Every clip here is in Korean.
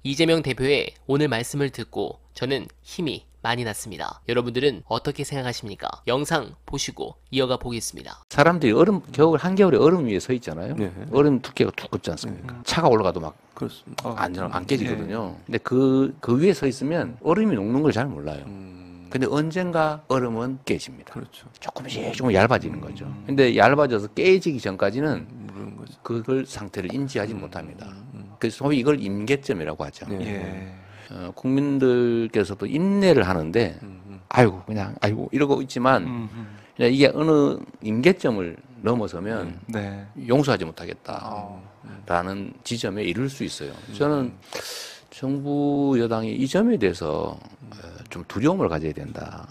이재명 대표의 오늘 말씀을 듣고 저는 힘이 많이 났습니다. 여러분들은 어떻게 생각하십니까? 영상 보시고 이어가 보겠습니다. 사람들이 겨울 한겨울에 얼음 위에 서 있잖아요. 네. 얼음 두께가 두껍지 않습니까? 차가 올라가도 막 그렇습니다. 안 깨지거든요. 근데 그 위에 서 있으면 얼음이 녹는 걸 잘 몰라요. 근데 언젠가 얼음은 깨집니다. 그렇죠. 조금 얇아지는 거죠. 근데 얇아져서 깨지기 전까지는 모르는 거죠. 그걸 상태를 인지하지 못합니다. 그래서 소위 이걸 임계점이라고 하죠. 국민들께서도 인내를 하는데 아이고 이러고 있지만 이게 어느 임계점을 넘어서면 용서하지 못하겠다라는 지점에 이를 수 있어요. 저는 정부 여당이 이 점에 대해서 좀 두려움을 가져야 된다.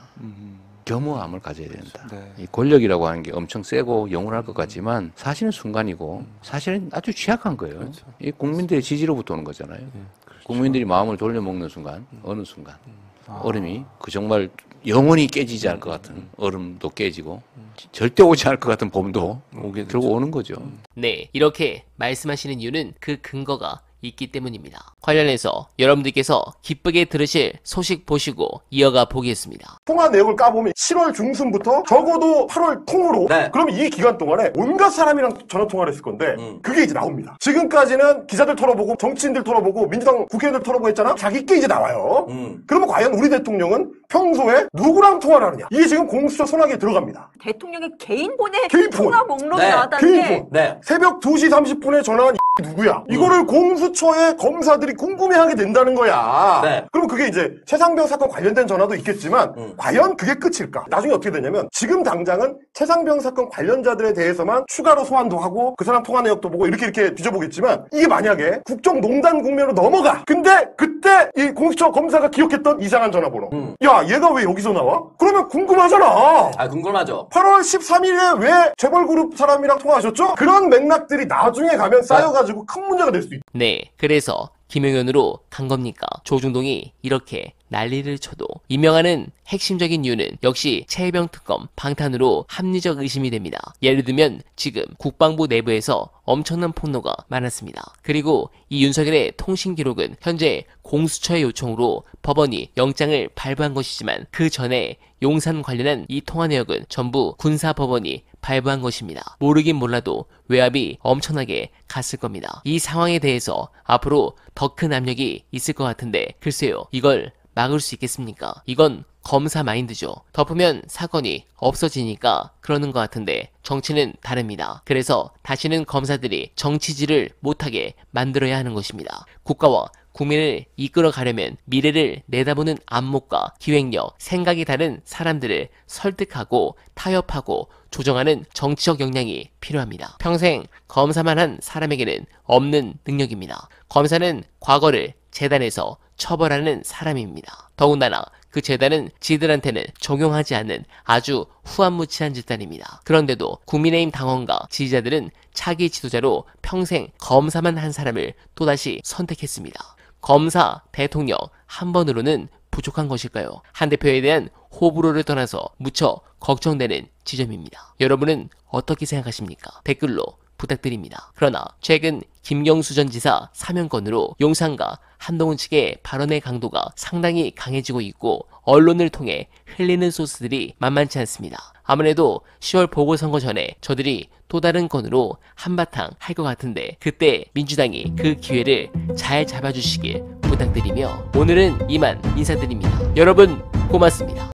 겸허함을 가져야 된다. 이 권력이라고 하는 게 엄청 세고 영원할 것 같지만 사실은 순간이고 사실은 아주 취약한 거예요. 이 국민들의 지지로부터 오는 거잖아요. 국민들이 마음을 돌려먹는 순간, 어느 순간 얼음이 그 정말 영원히 깨지지 않을 것 같은 얼음도 깨지고 절대 오지 않을 것 같은 봄도 결국 오는 거죠. 네, 이렇게 말씀하시는 이유는 그 근거가 있기 때문입니다. 관련해서 여러분들께서 기쁘게 들으실 소식 보시고 이어가 보겠습니다. 통화 내역을 까보면 7월 중순부터 적어도 8월 통으로 그러면 이 기간 동안에 온갖 사람이랑 전화 통화를 했을 건데 그게 이제 나옵니다. 지금까지는 기자들 털어보고 정치인들 털어보고 민주당 국회의원들 털어보고 했잖아. 자기께 이제 나와요. 그러면 과연 우리 대통령은 평소에 누구랑 통화를 하느냐. 이게 지금 공수처 손아귀에 들어갑니다. 대통령의 개인폰에 개인폰. 통화 목록이 나왔다는 게 새벽 2시 30분에 전화한 누구야. 이거를 공수처의 검사들이 궁금해하게 된다는 거야. 그럼 그게 이제 최상병 사건 관련된 전화도 있겠지만 과연 그게 끝일까? 나중에 어떻게 되냐면 지금 당장은 최상병 사건 관련자들에 대해서만 추가로 소환도 하고 그 사람 통화 내역도 보고 이렇게 뒤져보겠지만 이게 만약에 국정농단 국면으로 넘어가. 근데 그때 이 공수처 검사가 기억했던 이상한 전화번호. 야, 얘가 왜 여기서 나와? 그러면 궁금하잖아. 궁금하죠. 8월 13일에 왜 재벌그룹 사람이랑 통화하셨죠? 그런 맥락들이 나중에 가면 쌓여가지고 큰 문제가 될 수 있다. 네, 그래서 김용현으로 간 겁니까? 조중동이 이렇게 난리를 쳐도 임명하는 핵심적인 이유는 역시 최혜병 특검 방탄으로 합리적 의심이 됩니다. 예를 들면 지금 국방부 내부에서 엄청난 폭로가 많았습니다. 그리고 이 윤석열의 통신 기록은 현재 공수처의 요청으로 법원이 영장을 발부한 것이지만 그 전에 용산 관련한 이 통화 내역은 전부 군사법원이 발부한 것입니다. 모르긴 몰라도 외압이 엄청나게 갔을 겁니다. 이 상황에 대해서 앞으로 더 큰 압력이 있을 것 같은데 글쎄요, 이걸 막을 수 있겠습니까? 이건 검사 마인드죠. 덮으면 사건이 없어지니까 그러는 것 같은데 정치는 다릅니다. 그래서 다시는 검사들이 정치질을 못하게 만들어야 하는 것입니다. 국가와 국민을 이끌어 가려면 미래를 내다보는 안목과 기획력, 생각이 다른 사람들을 설득하고 타협하고 조정하는 정치적 역량이 필요합니다. 평생 검사만 한 사람에게는 없는 능력입니다. 검사는 과거를 재단에서 처벌하는 사람입니다. 더군다나 그 재단은 지들한테는 적용하지 않는 아주 후한무치한 집단입니다. 그런데도 국민의힘 당원과 지지자들은 차기 지도자로 평생 검사만 한 사람을 또다시 선택했습니다. 검사, 대통령 한 번으로는 부족한 것일까요? 한 대표에 대한 호불호를 떠나서 무척 걱정되는 지점입니다. 여러분은 어떻게 생각하십니까? 댓글로 부탁드립니다. 그러나 최근 김경수 전 지사 사면건으로 용산과 한동훈 측의 발언의 강도가 상당히 강해지고 있고 언론을 통해 흘리는 소스들이 만만치 않습니다. 아무래도 10월 보궐선거 전에 저들이 또 다른 건으로 한바탕 할 것 같은데 그때 민주당이 그 기회를 잘 잡아주시길 부탁드리며 오늘은 이만 인사드립니다. 여러분 고맙습니다.